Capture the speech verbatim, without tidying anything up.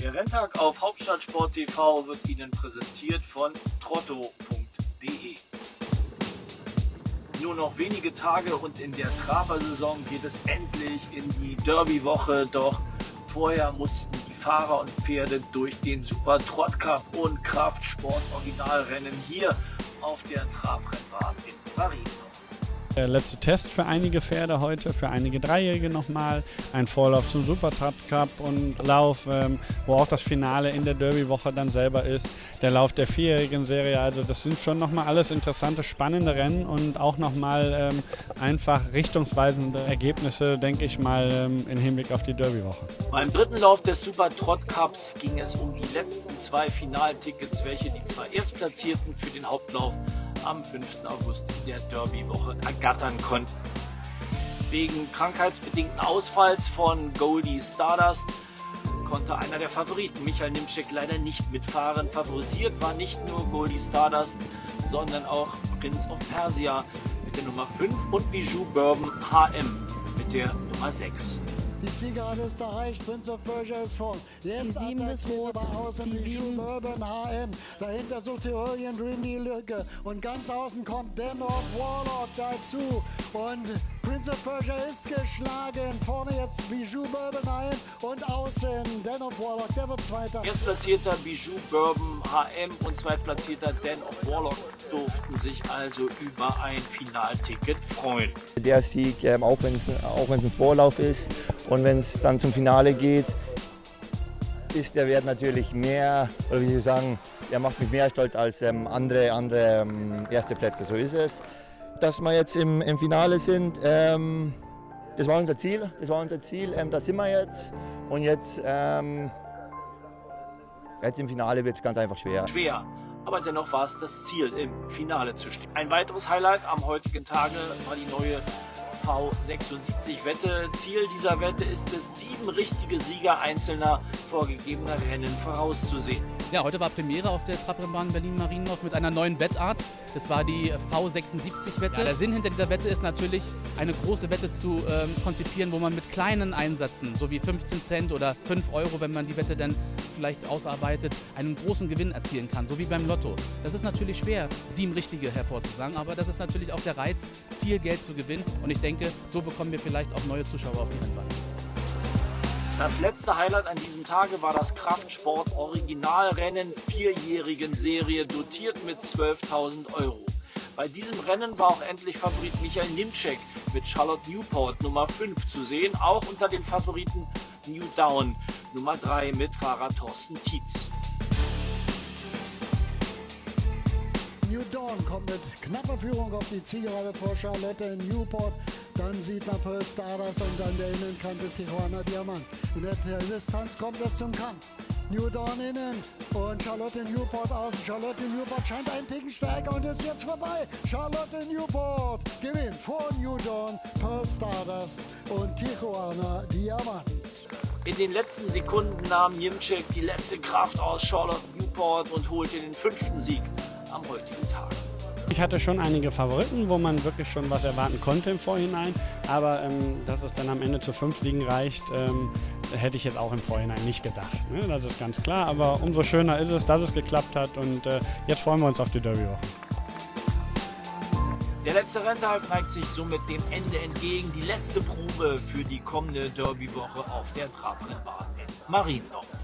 Der Renntag auf Hauptstadtsport T V wird Ihnen präsentiert von trotto punkt de. Nur noch wenige Tage und in der Trabersaison geht es endlich in die Derby-Woche, doch vorher mussten die Fahrer und Pferde durch den Super Trott Cup und Kraftsport-Originalrennen hier auf der Trabrennbahn in Paris. Der letzte Test für einige Pferde heute, für einige Dreijährige nochmal, ein Vorlauf zum Super Trott Cup und Lauf, ähm, wo auch das Finale in der Derby-Woche dann selber ist, der Lauf der vierjährigen Serie. Also das sind schon nochmal alles interessante, spannende Rennen und auch nochmal ähm, einfach richtungsweisende Ergebnisse, denke ich mal, ähm, im Hinblick auf die Derby-Woche. Beim dritten Lauf des Super Trott Cups ging es um die letzten zwei Finaltickets, welche die zwei Erstplatzierten für den Hauptlauf am fünften August in der Derby-Woche ergattern konnten. Wegen krankheitsbedingten Ausfalls von Goldie Stardust konnte einer der Favoriten, Michael Nimczek, leider nicht mitfahren. Favorisiert war nicht nur Goldie Stardust, sondern auch Prince of Persia mit der Nummer fünf und Bijou Bourbon H M mit der Nummer sechs. Die Zielgerade ist erreicht, Prince of Persia ist vorn. Jetzt die sieben ist rot, außen die sieben. Bourbon H M. Dahinter sucht die Orient Dream die Lücke. Und ganz außen kommt Den of Warlock dazu. Und Prince of Persia ist geschlagen. Vorne jetzt Bijou Bourbon H M und außen Den of Warlock, der wird Zweiter. Erstplatzierter Bijou Bourbon H M und zweitplatzierter Den of Warlock durften sich also über ein Finalticket freuen. Der Sieg, ähm, auch wenn es auch wenn's ein Vorlauf ist und wenn es dann zum Finale geht, ist der Wert natürlich mehr, oder wie Sie sagen, der macht mich mehr stolz als ähm, andere, andere ähm, erste Plätze. So ist es. Dass wir jetzt im, im Finale sind, ähm, das war unser Ziel. Das war unser Ziel. Ähm, da sind wir jetzt. Und jetzt, ähm, jetzt im Finale wird es ganz einfach schwer. Schwer, aber dennoch war es das Ziel, im Finale zu stehen. Ein weiteres Highlight am heutigen Tage war die neue V sechsundsiebzig Wette. Ziel dieser Wette ist es, sieben richtige Sieger einzelner vorgegebener Rennen vorauszusehen. Ja, heute war Premiere auf der Trabrennbahn Berlin-Marienhof mit einer neuen Wettart. Das war die V sechsundsiebzig Wette. Ja, der Sinn hinter dieser Wette ist natürlich, eine große Wette zu ähm, konzipieren, wo man mit kleinen Einsätzen, so wie fünfzehn Cent oder fünf Euro, wenn man die Wette dann vielleicht ausarbeitet, einen großen Gewinn erzielen kann, so wie beim Lotto. Das ist natürlich schwer, sieben richtige hervorzusagen, aber das ist natürlich auch der Reiz, viel Geld zu gewinnen. Und ich denke, so bekommen wir vielleicht auch neue Zuschauer auf die Rennbahn. Das letzte Highlight an diesem Tage war das Kraftsport Originalrennen vierjährigen Serie, dotiert mit zwölftausend Euro. Bei diesem Rennen war auch endlich Favorit Michael Nimczek mit Charlotte Newport Nummer fünf zu sehen, auch unter den Favoriten New Down Nummer drei mit Fahrer Thorsten Tietz. New Dawn kommt mit knapper Führung auf die Zielgerade vor Charlotte Newport. Dann sieht man Pearl Stardust und an der Innenkante Tijuana Diamant. In der Distanz kommt es zum Kampf. New Dawn innen und Charlotte Newport außen. Charlotte Newport scheint einen Ticken stärker und ist jetzt vorbei. Charlotte Newport gewinnt vor New Dawn, Pearl Stardust und Tijuana Diamant. In den letzten Sekunden nahm Nimczek die letzte Kraft aus Charlotte Newport und holte den fünften Sieg am heutigen Tag. Ich hatte schon einige Favoriten, wo man wirklich schon was erwarten konnte im Vorhinein, aber ähm, dass es dann am Ende zu fünf Siegen reicht, ähm, hätte ich jetzt auch im Vorhinein nicht gedacht. Ne? Das ist ganz klar, aber umso schöner ist es, dass es geklappt hat und äh, jetzt freuen wir uns auf die Derby-Woche. Der letzte Renntag neigt sich somit dem Ende entgegen. Die letzte Probe für die kommende Derby-Woche auf der Trabrennbahn in Marienhof.